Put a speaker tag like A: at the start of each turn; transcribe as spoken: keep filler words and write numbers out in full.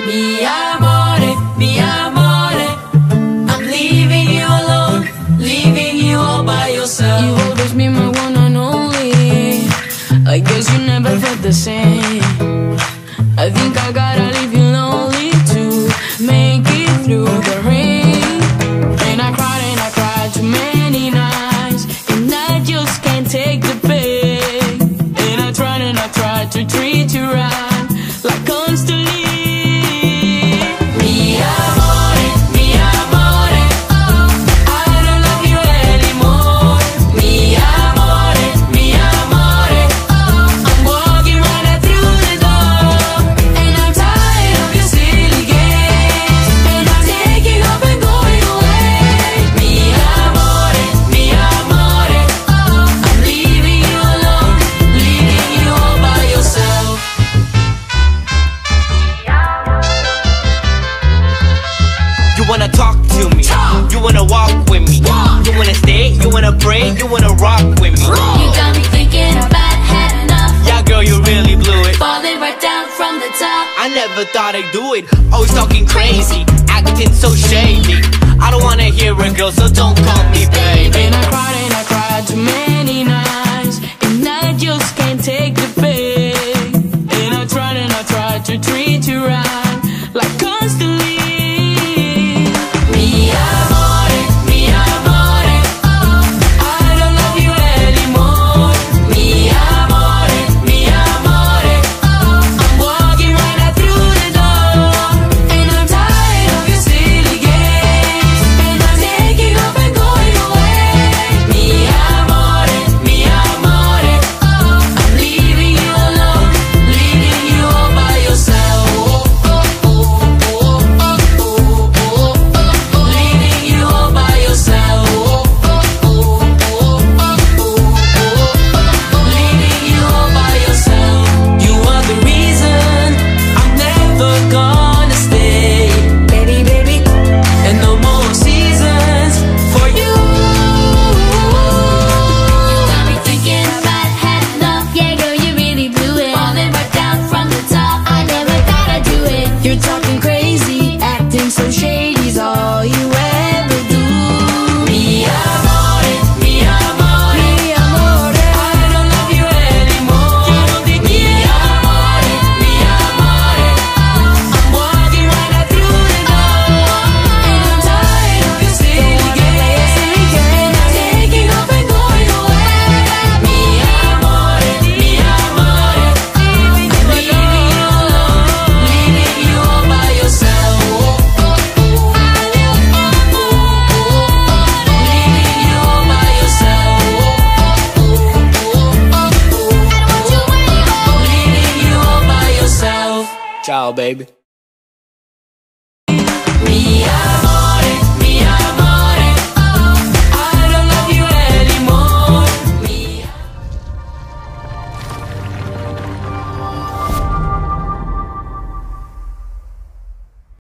A: Mi amore, mi amore, I'm leaving you alone, leaving you all by yourself.
B: You always be my one and only. I guess you never felt the same. I think I gotta leave you lonely to make it through the rain. And I cried and I cried too many nights, and I just can't take the pain. And I tried and I tried to treat you right, like constantly.
A: Mi amore, mi amore, oh, I don't love you anymore. Mi amore, mi amore, oh, I'm walking right out through the door. And I'm tired of your silly games, and I'm taking off and going away. Mi amore, mi amore, oh, I'm leaving you alone, leaving you all by yourself.
C: You wanna talk to me,
A: Talk.
C: you wanna walk with me,
A: Walk.
C: you wanna stay, you wanna pray, you wanna rock with me.
A: You got me thinking about had enough,
C: Yeah, girl, you really blew it.
A: falling right down from the top.
C: I never thought I'd do it. Always talking crazy, acting so shady. I don't wanna hear it, girl, so don't call me baby.
B: And I cried and I cried too many nights, and I just can't take the pain. And I tried and I tried to treat you right, like constantly.
A: Mi amore, mi amore, oh, I don't love you anymore. Mi amore, mi amore, oh, I'm walking right out through the door. And I'm tired of your silly games, and I'm taking off and going away. Mi amore, mi amore, oh, I'm leaving you alone, leaving you all by yourself. Oh, oh, oh, oh, oh, oh, oh, oh, oh, leaving you all by yourself. Oh, oh, oh, oh, oh, oh, oh, leaving you all by yourself. You are the reason I'm never gonna stay, baby, baby, and no more seasons for you. You got me thinking about had enough. Yeah, girl, you really blew it, falling right down from the top. I never thought I'd do it.
B: You're talking crazy, acting so shady's all you ever do.
A: Mi amore, mi amore,
B: Mi amore,
A: I don't love you anymore. Mi amore, mi amore, I'm walking right out through the door. And I'm tired of your silly games, and I'm taking off and going away. Mi amore, mi amore, leaving you alone, leaving you all by yourself. Oh, oh, oh, oh, oh, oh, leaving you all by yourself. Oh, oh, oh, oh, oh, leaving you all by yourself.
C: Ciao, baby.
A: Mi amore.